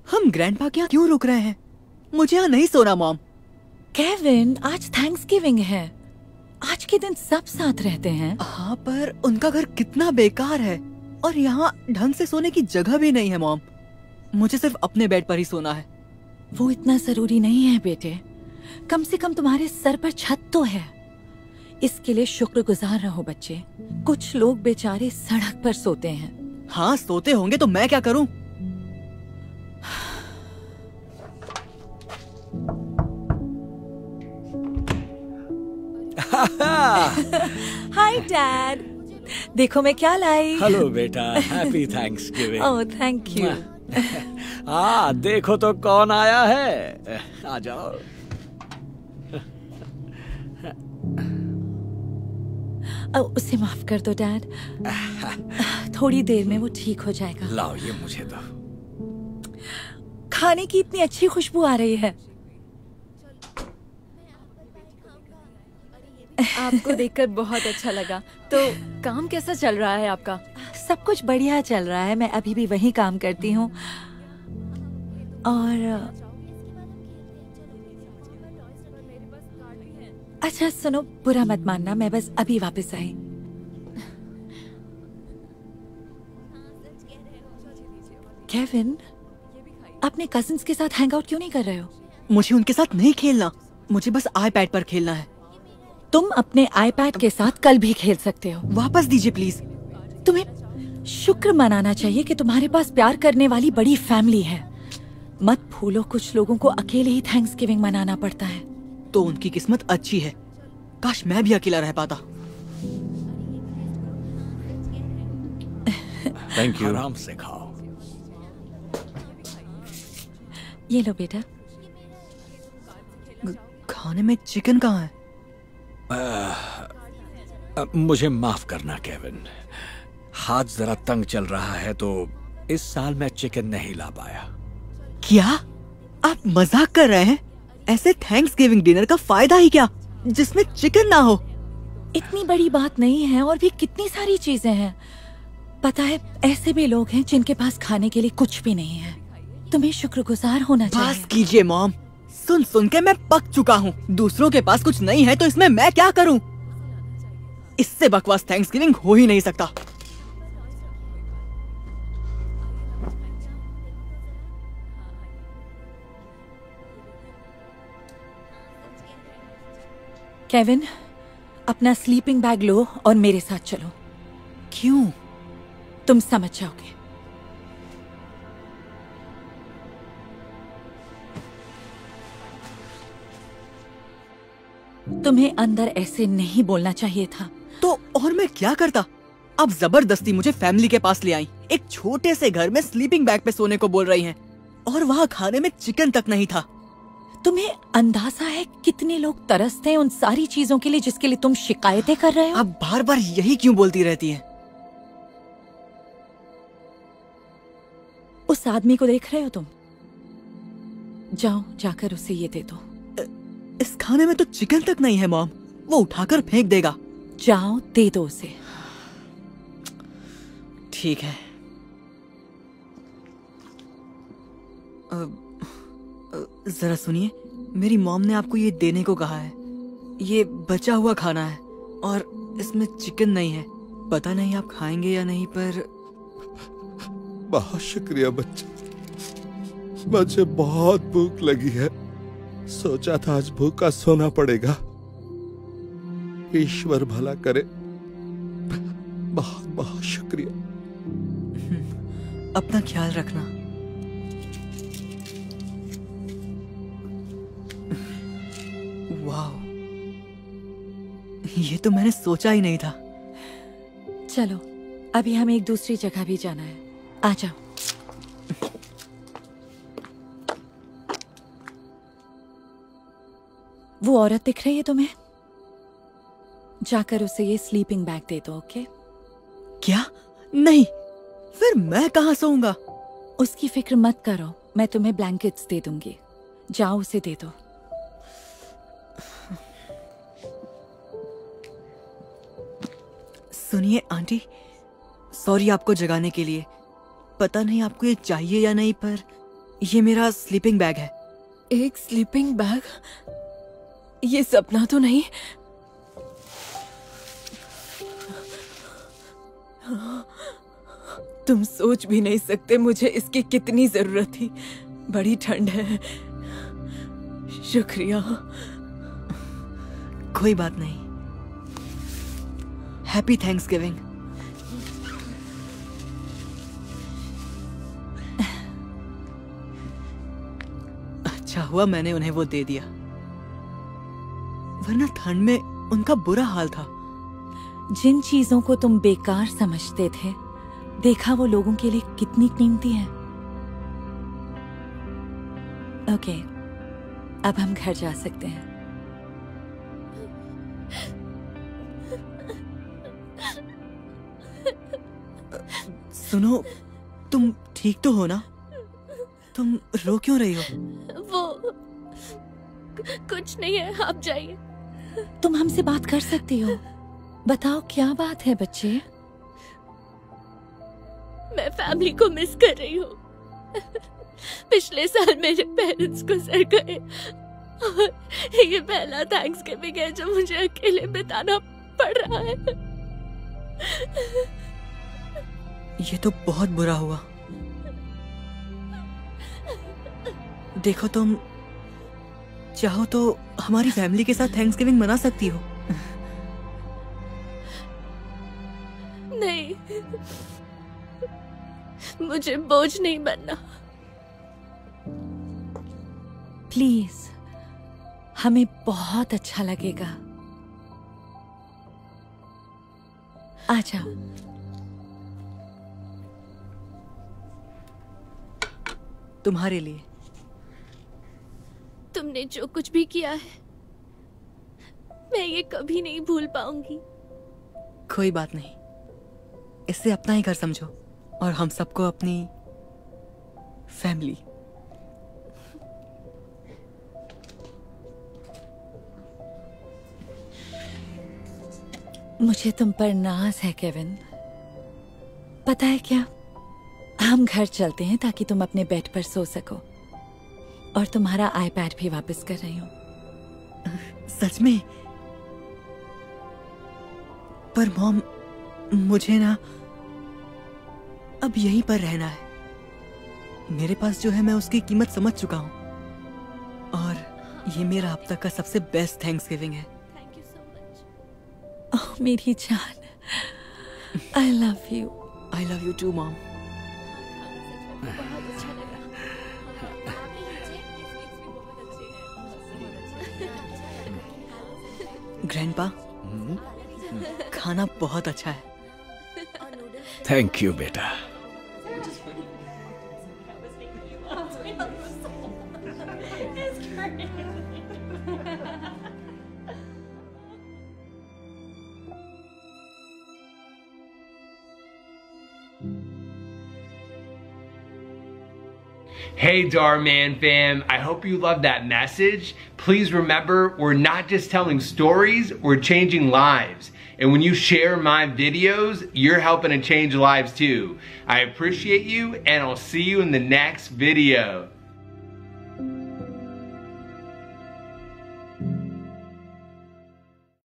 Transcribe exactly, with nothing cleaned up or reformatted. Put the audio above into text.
हम ग्रैंडपा के यहाँ क्यों रुक रहे हैं? मुझे यहाँ नहीं सोना मॉम। केविन, आज थैंक्सगिविंग है। आज के दिन सब साथ रहते हैं। हाँ, पर उनका घर कितना बेकार है और यहाँ ढंग से सोने की जगह भी नहीं है मॉम। मुझे सिर्फ अपने बेड पर ही सोना है। वो इतना जरूरी नहीं है बेटे। कम से कम तुम्हारे सर पर छत तो है। इसके लिए शुक्रगुजार रहो बच्चे। कुछ लोग बेचारे सड़क पर सोते हैं। हाँ, सोते होंगे तो मैं क्या करूँ? हाय डैड, देखो मैं क्या लाई। हेलो बेटा, happy Thanksgiving. Oh thank you. हाँ, देखो तो कौन आया है। आ जाओ। उसे माफ कर दो डैड, थोड़ी देर में वो ठीक हो जाएगा। लाओ ये मुझे दो। खाने की इतनी अच्छी खुशबू आ रही है। आपको देखकर बहुत अच्छा लगा। तो काम कैसा चल रहा है आपका? सब कुछ बढ़िया चल रहा है। मैं अभी भी वही काम करती हूँ। और अच्छा सुनो, बुरा मत मानना, मैं बस अभी वापस आई। केविन, अपने कजिन्स के साथ हैंग आउट क्यों नहीं कर रहे हो? मुझे उनके साथ नहीं खेलना, मुझे बस आईपैड पर खेलना है। तुम अपने आईपैड के साथ कल भी खेल सकते हो। वापस दीजिए प्लीज। तुम्हें शुक्र मनाना चाहिए कि तुम्हारे पास प्यार करने वाली बड़ी फैमिली है। मत भूलो, कुछ लोगों को अकेले ही थैंक्सगिविंग मनाना पड़ता है। तो उनकी किस्मत अच्छी है। काश मैं भी अकेला रह पाता। Thank you. आराम से खाओ। ये लो बेटा। खाने में चिकन कहाँ है? आ, आ, मुझे माफ करना केविन, हाथ जरा तंग चल रहा है तो इस साल मैं चिकन नहीं ला पाया। क्या आप मजाक कर रहे हैं? ऐसे थैंक्सगिविंग डिनर का फायदा ही क्या जिसमें चिकन ना हो? इतनी बड़ी बात नहीं है, और भी कितनी सारी चीजें हैं। पता है, ऐसे भी लोग हैं जिनके पास खाने के लिए कुछ भी नहीं है। तुम्हें शुक्रगुजार होना चाहिए। बस कीजिए मॉम, सुन सुन के मैं पक चुका हूँ। दूसरों के पास कुछ नहीं है तो इसमें मैं क्या करूँ? इससे बकवास थैंक्सगिविंग हो ही नहीं सकता। केविन, अपना स्लीपिंग बैग लो और मेरे साथ चलो। क्यों? तुम समझ जाओगे। तुम्हें अंदर ऐसे नहीं बोलना चाहिए था। तो और मैं क्या करता? अब जबरदस्ती मुझे फैमिली के पास ले आई। एक छोटे से घर में स्लीपिंग बैग पे सोने को बोल रही हैं, और वहाँ खाने में चिकन तक नहीं था। तुम्हें अंदाजा है कितने लोग तरसते हैं उन सारी चीजों के लिए जिसके लिए तुम शिकायतें कर रहे हो? अब बार बार यही क्यों बोलती रहती हैं? उस आदमी को देख रहे हो तुम? जाओ, जाकर उसे ये दे दो। इस खाने में तो चिकन तक नहीं है मॉम, वो उठाकर फेंक देगा। जाओ, दे दो उसे। ठीक है। जरा सुनिए, मेरी मॉम ने आपको ये देने को कहा है। ये बचा हुआ खाना है और इसमें चिकन नहीं है। पता नहीं आप खाएंगे या नहीं, पर बहुत शुक्रिया बच्चे, मुझे बहुत भूख लगी है। सोचा था आज भूखा सोना पड़ेगा। ईश्वर भला करे। बहुत बहुत शुक्रिया। अपना ख्याल रखना। वाह, ये तो मैंने सोचा ही नहीं था। चलो, अभी हमें एक दूसरी जगह भी जाना है। आ जाओ। वो औरत दिख रही है तुम्हें? जाकर उसे ये स्लीपिंग बैग दे दो। ओके? क्या? नहीं, फिर मैं कहाँ सोऊंगा? उसकी फिक्र मत करो, मैं तुम्हें ब्लैंकेट्स दे दूंगी। जाओ, उसे दे दो। सुनिए आंटी, सॉरी आपको जगाने के लिए। पता नहीं आपको ये चाहिए या नहीं, पर ये मेरा स्लीपिंग बैग है। एक स्लीपिंग बैग? ये सपना तो नहीं? तुम सोच भी नहीं सकते मुझे इसकी कितनी जरूरत थी। बड़ी ठंड है। शुक्रिया। कोई बात नहीं। Happy Thanksgiving. अच्छा हुआ मैंने उन्हें वो दे दिया, वरना ठंड में उनका बुरा हाल था। जिन चीजों को तुम बेकार समझते थे, देखा वो लोगों के लिए कितनी कीमती है। ओके, अब हम घर जा सकते हैं। सुनो, तुम ठीक तो हो ना? तुम रो क्यों रही हो? वो कुछ नहीं है, आप जाइए। तुम हमसे बात कर सकती हो। बताओ क्या बात है बच्चे? मैं फैमिली को मिस कर रही हूँ। पिछले साल मेरे पेरेंट्स गुजर गए और ये पहला थैंक्सगिविंग है जो मुझे अकेले बिताना पड़ रहा है। ये तो बहुत बुरा हुआ। देखो, तुम चाहो तो हमारी फैमिली के साथ थैंक्सगिविंग मना सकती हो। नहीं, मुझे बोझ नहीं बनना। प्लीज, हमें बहुत अच्छा लगेगा। आ जाओ। तुम्हारे लिए। तुमने जो कुछ भी किया है, मैं ये कभी नहीं भूल पाऊंगी। कोई बात नहीं, इससे अपना ही घर समझो और हम सबको अपनी फैमिली। मुझे तुम पर नाज है केविन। पता है क्या, हम घर चलते हैं ताकि तुम अपने बेड पर सो सको। और तुम्हारा आईपैड भी वापस कर रही हूँ। सच में? पर मॉम, मुझे ना अब यहीं पर रहना है। मेरे पास जो है मैं उसकी कीमत समझ चुका हूँ, और ये मेरा अब तक का सबसे बेस्ट थैंक्सगिविंग है। Thank you so much. Oh मेरी जान, I love you. I love you too mom. बहुत अच्छा लगा। ग्रैंडपा, खाना बहुत अच्छा है। थैंक यू बेटा। Hey Dhar Mann fam, I hope you loved that message. Please remember, we're not just telling stories, we're changing lives. And when you share my videos, you're helping to change lives too. I appreciate you, and I'll see you in the next video.